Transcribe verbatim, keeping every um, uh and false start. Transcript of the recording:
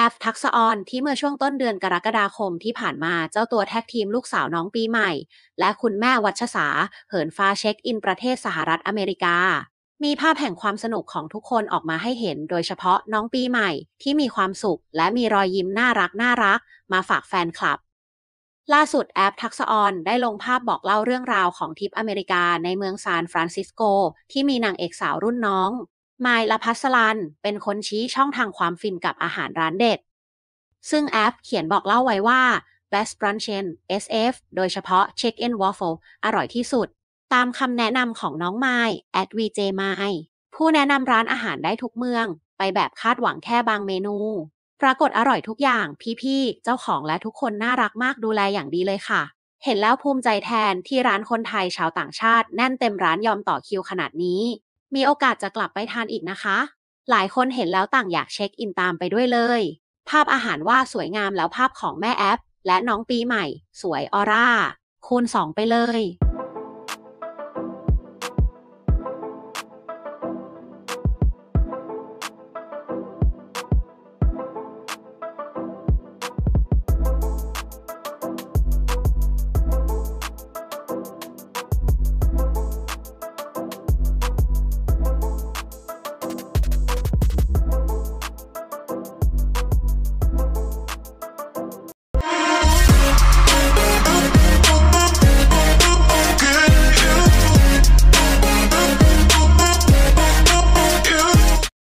ฟทักษะออนที่เมื่อช่วงต้นเดือนกรกฎาคมที่ผ่านมาเจ้าตัวแท็กทีมลูกสาวน้องปีใหม่และคุณแม่วัชสาเหินฟ้าเช็คอินประเทศสหรัฐอเมริกามีภาพแห่งความสนุกของทุกคนออกมาให้เห็นโดยเฉพาะน้องปีใหม่ที่มีความสุขและมีรอยยิ้มน่ารักน่ารักมาฝากแฟนคลับล่าสุดแอฟทักษะออนได้ลงภาพบอกเล่าเรื่องราวของทริปอเมริกาในเมืองซานฟรานซิสโกที่มีนางเอกสาวรุ่นน้องมายละพัสลันเป็นคนชี้ช่องทางความฟินกับอาหารร้านเด็ด ซึ่งแอปเขียนบอกเล่าไว้ว่า Best Brunchen เอส เอฟ โดยเฉพาะ Chicken Waffle อร่อยที่สุด ตามคำแนะนำของน้องไมล์ แอท วี เจ ไมล์ ผู้แนะนำร้านอาหารได้ทุกเมือง ไปแบบคาดหวังแค่บางเมนู ปรากฏอร่อยทุกอย่าง พี่ๆ เจ้าของและทุกคนน่ารักมากดูแลอย่างดีเลยค่ะ เห็นแล้วภูมิใจแทนที่ร้านคนไทยชาวต่างชาติแน่นเต็มร้านยอมต่อคิวขนาดนี้ มีโอกาสจะกลับไปทานอีกนะคะ หลายคนเห็นแล้วต่างอยากเช็คอินตามไปด้วยเลย ภาพอาหารว่าสวยงามแล้วภาพของแม่แอปและน้องปีใหม่สวยออร่าคูณสองไปเลย